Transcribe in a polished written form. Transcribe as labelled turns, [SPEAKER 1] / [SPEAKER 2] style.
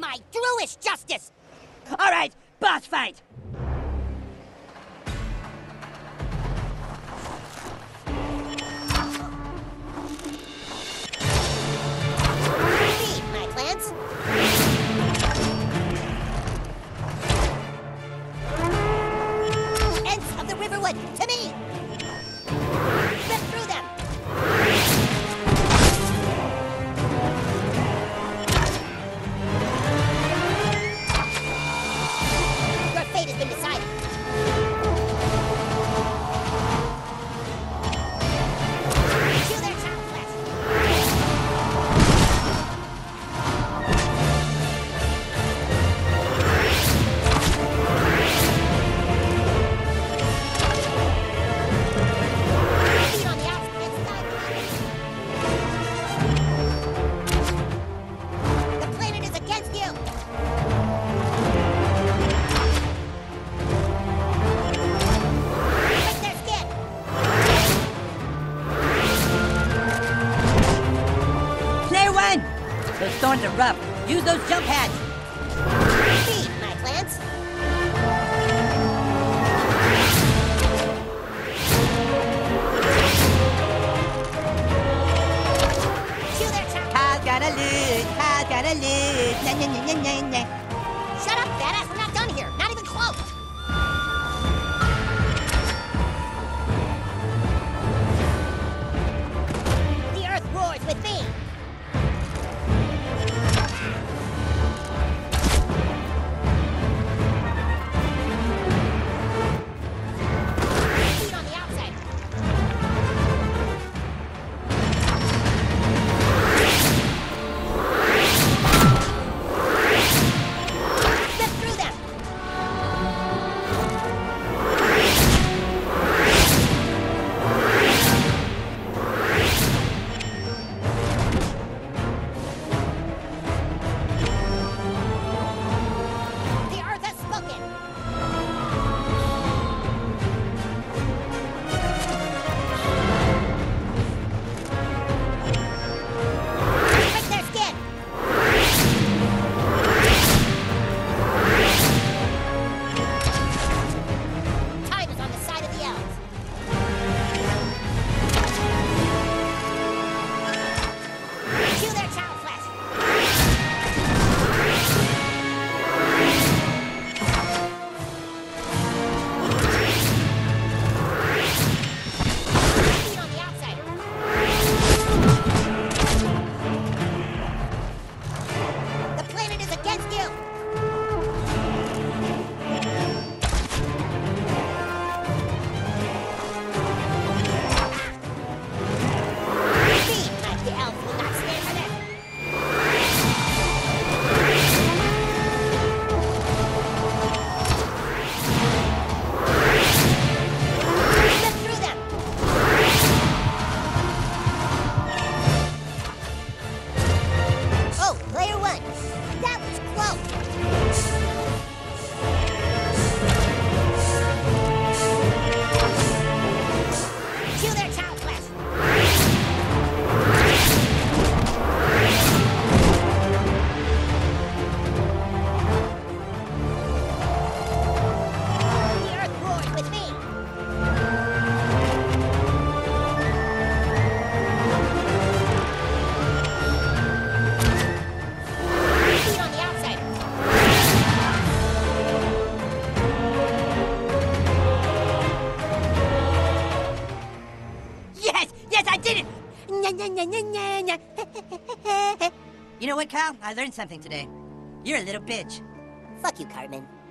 [SPEAKER 1] my Druish justice!
[SPEAKER 2] All right, boss fight!
[SPEAKER 1] Feed my plants. Ends of the Riverwood, to me! Rip through them! Your fate has been decided. Chew their child flesh. Feed on the outskirts. The planet is against you. Break their skin.
[SPEAKER 2] Player one! Those thorns are rough. Use those jump pads.
[SPEAKER 1] Feed my plants. Chew their child.
[SPEAKER 2] Kyle's gotta lose. Kyle's gotta lose. Nah, nah, nah, nah, nah, nah.
[SPEAKER 1] Shut up, badass. We're not done here. Not even close. The earth roars with me. Feed on the outside. Rip through them. The earth has spoken. Break their skin. Time is on the side of the elves. Chew their child flesh. Feed on the outside. The planet is against you. Feed, the elves will not stand for this. Rip through them. Oh, player one. That was close. Chew their child flesh. The earth roars with me. Feed on the outside.
[SPEAKER 2] Yes! Yes, I did it! Nya, nya, nya, nya, nya, nya. You know what, Kyle? I learned something today. You're a little bitch.
[SPEAKER 1] Fuck you, Cartman.